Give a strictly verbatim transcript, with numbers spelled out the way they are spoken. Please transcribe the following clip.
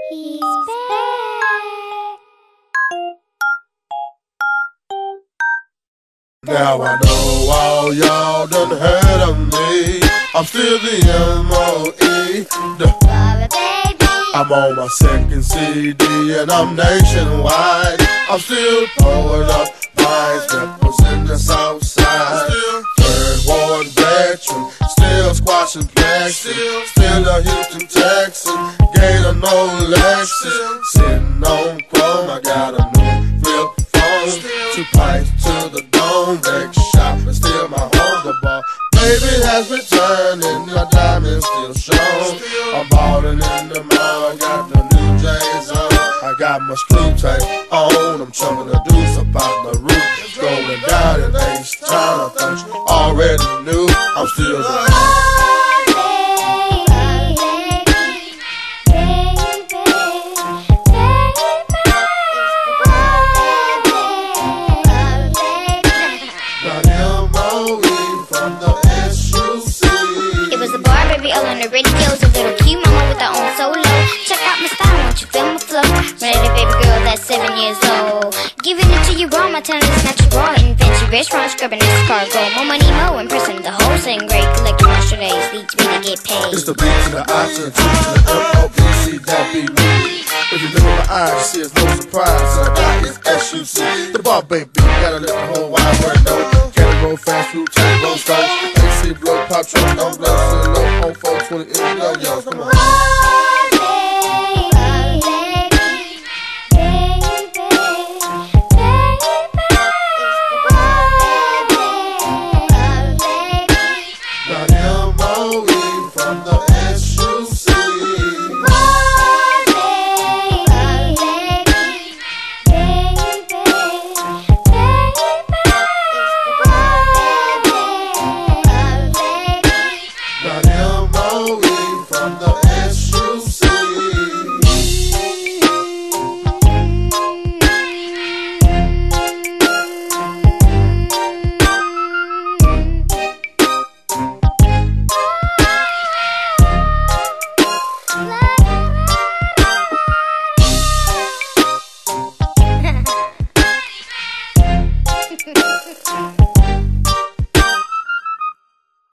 He's back. Now I know all y'all done heard of me. I'm still the M O E the Bobby baby. I'm on my second C D and I'm nationwide. I'm still pulling up pines, representing the south side. Still third ward veteran, still squashing plexi. Still a Houston Texan, Gator no Lexus. Sitting on chrome, I got a new flip phone. Two pipes to the dome, Vex shop, and still my Honda bar. Baby has returned and my diamonds still shown. I'm ballin' in the mall, I got the new J's on. I got my screw tape on, I'm chumming the deuce up out the roof. Going down in H-Town, I thought you already knew. I'm still the all on the radios, a little cute mama with her own solo. Check out my style, won't you feel my flow? Ready, baby girl that's seven years old. Giving it to you raw, my talent is natural. Invention, restaurant, scrubbing this cargo. More money, more impressing the whole thing. Great collection, extra days, leads me to get paid. It's the beat to the I to the T to the M O P C, that be me. If you look in my eyes, you see it's no surprise. So I got is S U C. The bar, baby, gotta let the whole wide world know. Can't roll fast, food, take roll start. A C blow, pop, truck, don't blow, so low. On four twenty in the yo, come on.